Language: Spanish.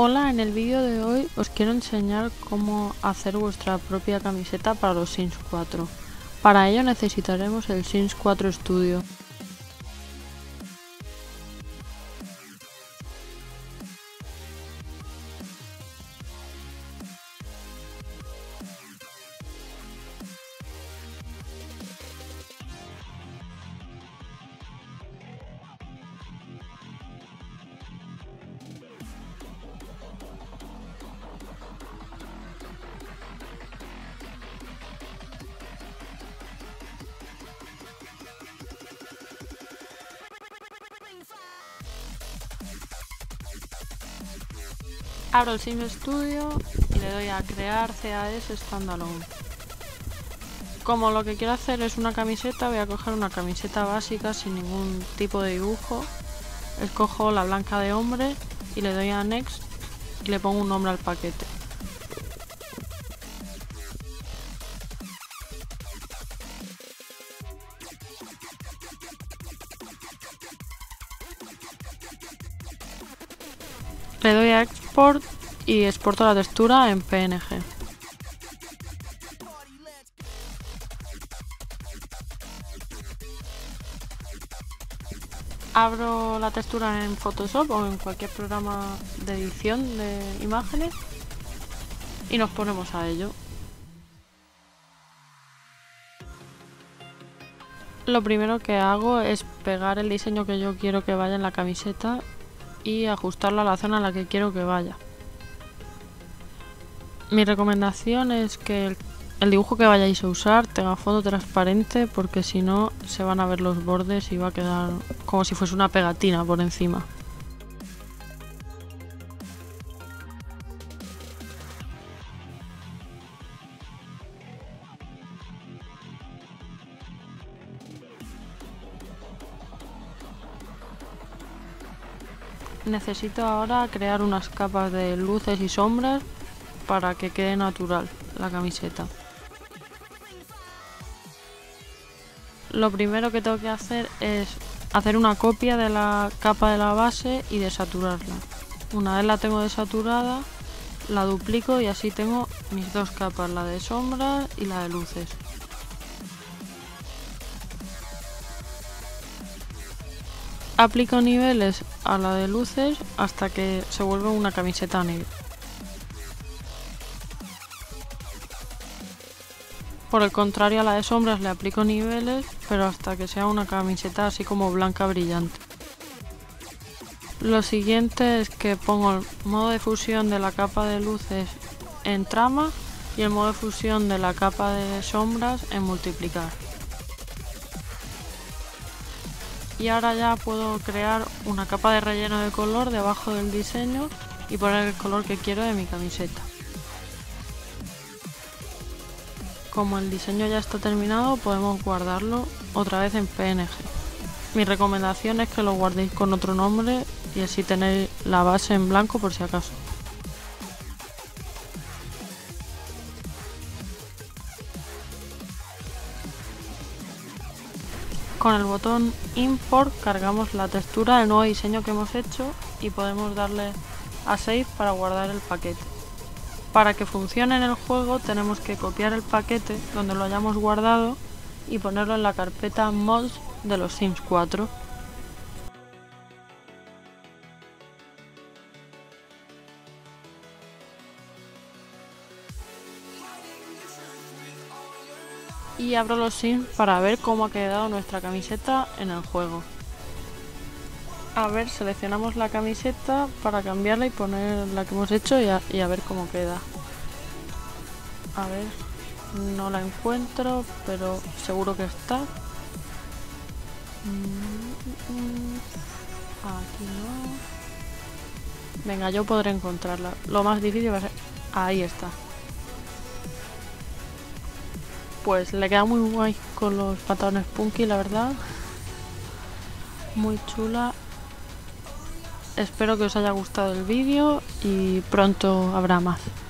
Hola, en el vídeo de hoy os quiero enseñar cómo hacer vuestra propia camiseta para los Sims 4. Para ello necesitaremos el Sims 4 Studio. Abro el Sims Studio y le doy a crear CAS Standalone. Como lo que quiero hacer es una camiseta, voy a coger una camiseta básica sin ningún tipo de dibujo. Escojo la blanca de hombre y le doy a Next y le pongo un nombre al paquete. Le doy a Export y exporto la textura en PNG. Abro la textura en Photoshop o en cualquier programa de edición de imágenes y nos ponemos a ello. Lo primero que hago es pegar el diseño que yo quiero que vaya en la camiseta y ajustarlo a la zona en la que quiero que vaya. Mi recomendación es que el dibujo que vayáis a usar tenga fondo transparente, porque si no se van a ver los bordes y va a quedar como si fuese una pegatina por encima. Necesito ahora crear unas capas de luces y sombras para que quede natural la camiseta. Lo primero que tengo que hacer es hacer una copia de la capa de la base y desaturarla. Una vez la tengo desaturada, la duplico y así tengo mis dos capas, la de sombras y la de luces. Aplico niveles a la de luces hasta que se vuelve una camiseta negra. Por el contrario, a la de sombras le aplico niveles, pero hasta que sea una camiseta así como blanca brillante. Lo siguiente es que pongo el modo de fusión de la capa de luces en trama y el modo de fusión de la capa de sombras en multiplicar. Y ahora ya puedo crear una capa de relleno de color debajo del diseño y poner el color que quiero de mi camiseta. Como el diseño ya está terminado, podemos guardarlo otra vez en PNG. Mi recomendación es que lo guardéis con otro nombre y así tenéis la base en blanco por si acaso. Con el botón Import cargamos la textura del nuevo diseño que hemos hecho y podemos darle a Save para guardar el paquete. Para que funcione en el juego tenemos que copiar el paquete donde lo hayamos guardado y ponerlo en la carpeta Mods de los Sims 4. Y abro los Sims para ver cómo ha quedado nuestra camiseta en el juego. A ver, seleccionamos la camiseta para cambiarla y poner la que hemos hecho y a ver cómo queda. A ver, no la encuentro, pero seguro que está. Aquí no. Venga, yo podré encontrarla. Lo más difícil va a ser... Ahí está. Pues le queda muy guay con los pantalones punky, la verdad. Muy chula. Espero que os haya gustado el vídeo y pronto habrá más.